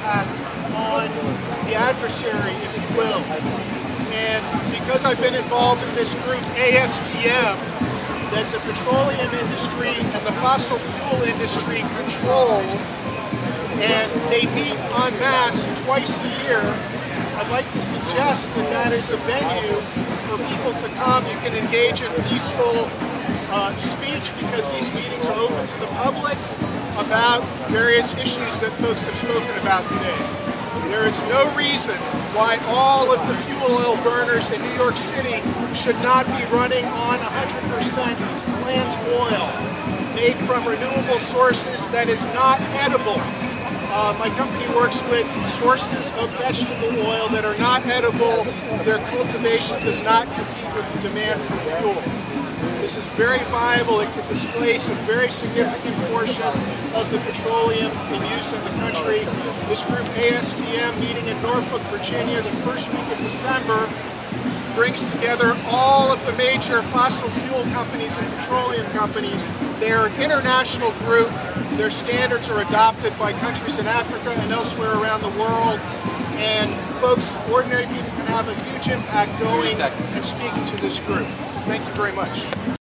impact on the adversary, if you will. And because I've been involved in this group, ASTM, that the petroleum industry and the fossil fuel industry control, and they meet en masse twice a year, I'd like to suggest that that is a venue for people to come. You can engage in peaceful speech because these meetings are open to the public about various issues that folks have spoken about today. There is no reason why all of the fuel oil burners in New York City should not be running on 100% plant oil made from renewable sources that is not edible. My company works with sources of vegetable oil that are not edible. Their cultivation does not compete with the demand for fuel. This is very viable. It could displace a very significant portion of the petroleum in use in the country. This group, ASTM, meeting in Norfolk, Virginia, the first week of December, brings together all of the major fossil fuel companies and petroleum companies. They are an international group. Their standards are adopted by countries in Africa and elsewhere around the world. And folks, ordinary people can have a huge impact going and speaking to this group. Thank you very much.